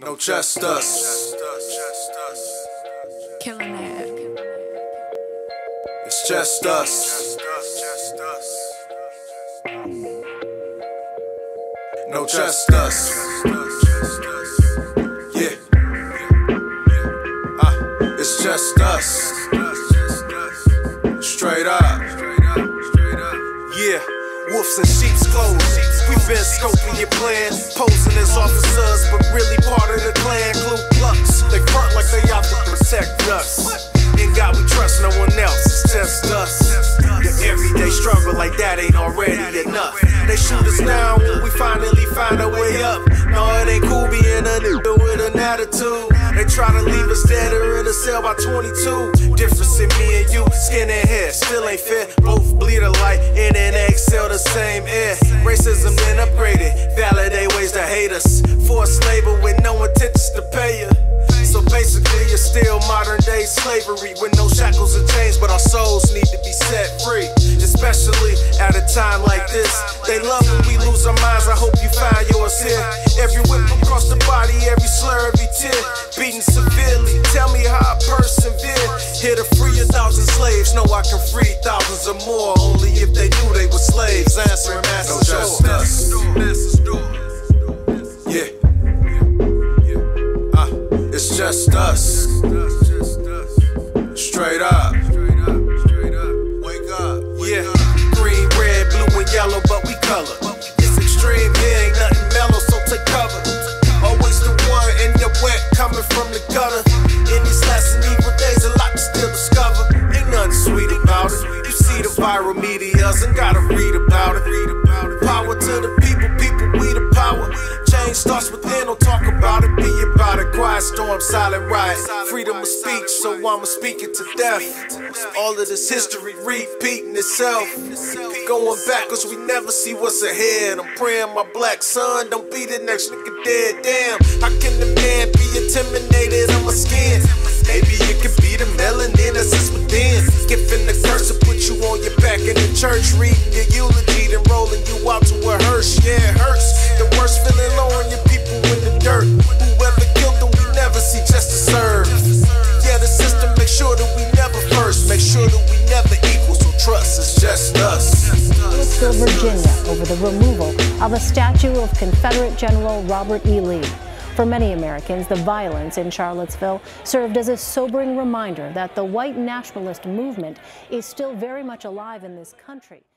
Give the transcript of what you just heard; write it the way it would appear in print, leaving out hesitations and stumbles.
No, just us. Killing it. It's just us. No, just us. Yeah. It's just us. Straight up. Yeah. Wolves in sheep's clothes. We've been scoping your plan, posing as officers, but really part of the clan. Ku Klux. They front like they out to protect us. In God we trust, no one else. It's just us. The everyday struggle like that ain't already enough. They shoot us down when we finally find a way up. No, it ain't cool being a nigga with an attitude. They try to leave us dead or in a cell by 22. Difference in me and you, skin and hair, still ain't fair. Both bleed alike, in and exhale the same air. Racism then upgraded, validate ways to hate us. Forced labor with no intentions to pay you. So basically you're still modern day slavery with no shackles or chains, but our souls need to be set free. Especially at a time like this. They love when we lose our minds, I hope you find yours here. Every whip across the body, every slur, every tear. Beaten severely, tell me how I persevere. Here to free 1,000 slaves, know I can free thousands or more. Only if they knew they were slaves, answering master's door. No, just us. Yeah. It's just us. Straight up. Wake up. Yeah. Green, red, blue, and yellow, but we color. It's extreme, here ain't nothing mellow, so take cover. Always the one in the wet, coming from the gutter. In these last and evil days, a lot to still discover. Ain't nothing sweet about it. You see the viral medias and gotta read about it. Power to the people, we the power. Change starts within, don't talk about it, be about it. Quiet storm, silent riot, freedom of speech, so I'ma speak it to death. All of this history repeating itself. Going backwards, we never see what's ahead. I'm praying my black son don't be the next nigga dead. Damn, how can the man be intimidated on my skin? Maybe it could be the melanin that's just within. Giving the curse to put you on your back in the church, reading your eulogy, then rolling you out to a hearse. Yeah, it hurts. The worst feeling low on your people in the dirt. Whoever killed them, we never see justice served. Yeah, the system makes sure that we never first, make sure that we never equal. So trust, it's just us. Charlottesville, Virginia, over the removal of a statue of Confederate General Robert E. Lee. For many Americans, the violence in Charlottesville served as a sobering reminder that the white nationalist movement is still very much alive in this country.